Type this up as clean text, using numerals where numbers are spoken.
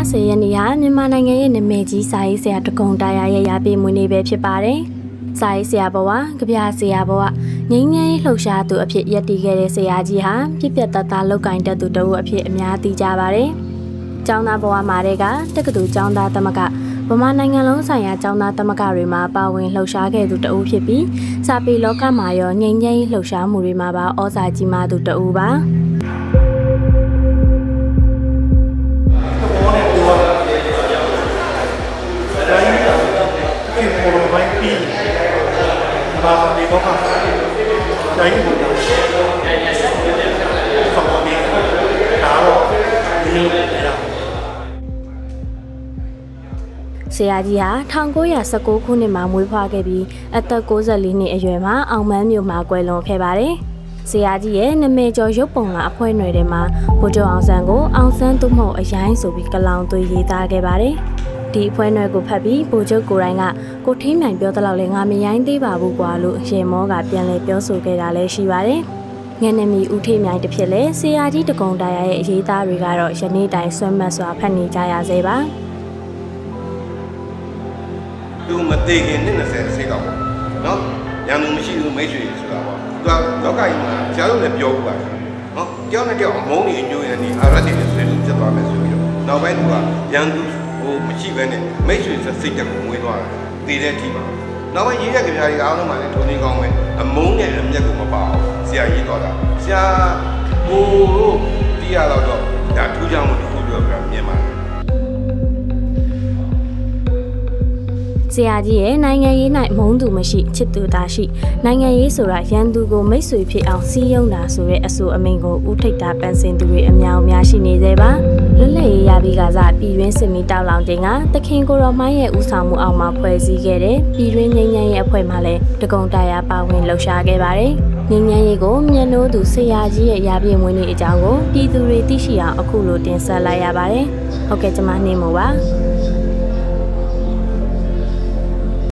10 ရက်နေ့ဟာမြန်မာနိုင်ငံရဲ့နာမည်ကြီးစာရေးဆရာဒဂုံတာယာရဲ့ရာပြည့်မွေးနေ့ပဲဖြစ်ပါတယ်။စာရေးဆရာဘဝ၊ကြပြဆရာဘဝငြိမ်းချမ်းရေးလှုပ်ရှားသူအဖြစ်ရပ်တည်ခဲ့တဲ့ဆရာကြီးဟာပြည့်ပြတ်သားသားလောက်ကင်တတ်သူတဦးအဖြစ်အများသိကြပါတယ်။ကျောင်းသားဘဝမှာတည်းကတက္ကသိုလ်ကျောင်းသားသမဂ္ဂဗမာနိုင်ငံလုံးဆိုင်ရာကျောင်းသားသမဂ္ဂတွေမှာပါဝင်လှုပ်ရှားခဲ့သူတဦးဖြစ်ပြီးစာပေလောကမှာရောငြိမ်းချမ်းရေးလှုပ်ရှားမှုတွေမှာပါဩဇာကြီးမားသူတဦးပါ။ဆရာကြီးဟာ1919ခုနှစ်မှာမွေးဖွားခဲ့ပြီးအသက်64နှစ်အရွယ်မှာအောင်မန်းမြို့မှာကွယ်လွန်ခဲ့ပါတယ်။ဆရာကြီးရဲ့နာမည်ကျော်ရုပ်ပုံလာအဖွဲ့အနွယ်ထဲမှာဗိုလ်ချုပ်အောင်ဆန်းကိုအောင်ဆန်းသူမဟုတ်အရိုင်းဆိုပြီးကလောင်သွေးရေးသားခဲ့ပါတယ်။ဒီအဖွဲ့အနွယ်ကိုဖတ်ပြီးဗိုလ်ချုပ်ကိုယ်တိုင်ကကိုထိမြိုင်ပြောသလောက်လဲငါမရိုင်းသေးပါဘူးကွာလို့ရေမောကပြန်လဲပြောဆိုခဲ့တာလည်းရှိပါတယ်။ငနမီဦးထိမြိုင်တစ်ဖြစ်လဲဆရာကြီးဒဂုံတာယာရဲ့အရေးသားတွေကတော့ယနေ့တိုင်ဆွမ်းမတ်စွာဖတ်နေကြရသေးပါ။သူမသေးခင်နှစ်20စိတ်ကောက်ပေါ့နော်ရန်သူမရှိဘူးမိတ်ဆွေဆိုတာပေါ့သူကလောကကြီးမှာဆရာတို့လည်းပြောဘူးပါနော်ကြောက်နေကြောက်မုန်းနေအညိုးရနေအာရတ်တွေဆွေးနွေးဖြစ်သွားမယ်ဆိုပြီးတော့နောက်ပိုင်းသူကရန်သူဟိုမရှိဘဲနဲ့မိတ်ဆွေစိတ်တက်ကိုမွေးသွားတယ်တည်တဲ့အထိပါနောက်ပိုင်းရေးတဲ့ကြပြားတွေအားလုံးမှာလည်းထုံနေကောင်းပဲအမုန်းနဲ့အမျက်ကိုမပါအောင်ဆရာရေးသွားတာဆရာဟိုတီးရတော့ဒါထူးခြားမှုတစ်ခုပြောပြမြင်ပါတယ်ဆရာကြီးရဲ့နိုင်ငံရေး၌မုန်းသူမရှိချစ်သူသာရှိနိုင်ငံရေးဆိုတာရန်သူကိုမိတ်ဆွေဖြစ်အောင်စီးရုံးတာဆိုတဲ့အဆိုအမိန့်ကိုဦးထိပ်တာပန်းစင်သူတွေအများအများရှိနေသေးပါလွတ်လပ်ရေးရပြီးကစားပြည်တွင်းစစ်မီတောက်လောင်ခြင်းကတခင်ကိုရောမိုင်းရဲ့ဦးဆောင်မှုအောက်မှာဖွဲ့စည်းခဲ့တဲ့ပြည်တွင်းငြိမ်းချမ်းရေးအဖွဲ့မှလည်းဒဂုံတာယာပါဝင်လှုပ်ရှားခဲ့ပါတယ်ငြိမ်းချမ်းရေးကိုမျက်နှိုးသူဆရာကြီးရဲ့ရာပြည့်မွေးနေ့အကြောင်းကိုပြည်သူတွေသိရှိအောင်အခုလိုတင်ဆက်လိုက်ရပါတယ်ဟုတ်ကဲ့ကျွန်မနှင်းမို့ပါ